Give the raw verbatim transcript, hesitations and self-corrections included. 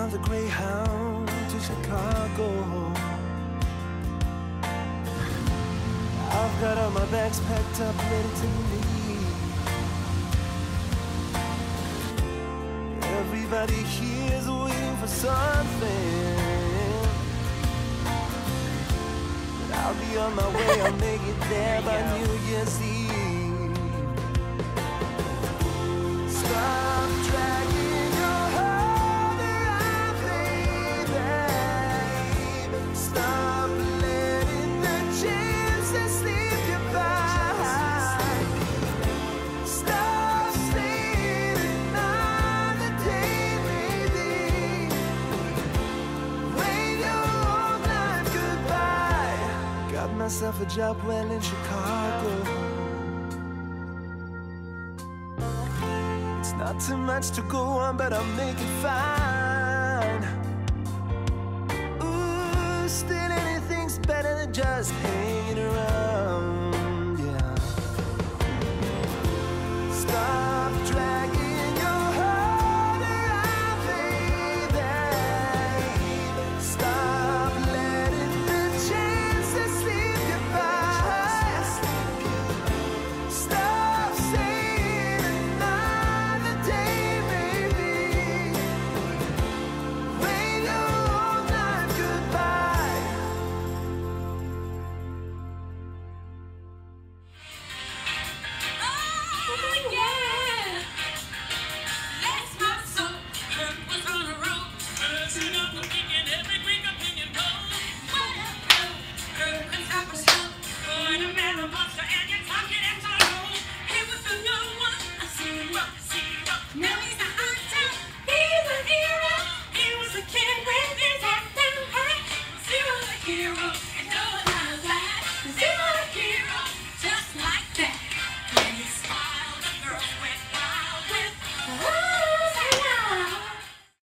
on the Greyhound to Chicago. I've got all my bags packed up, ready to leave. Everybody here's waiting for something, but I'll be on my way, I'll make it there by New Year's Eve. Stop dragging your heart around, baby. Stop letting the chances slip you by. Stop saying another day, maybe. Wave your old life goodbye. Got myself a job well in Chicago. Not too much to go on, but I'll make it fine. Ooh, still anything's better than just hanging.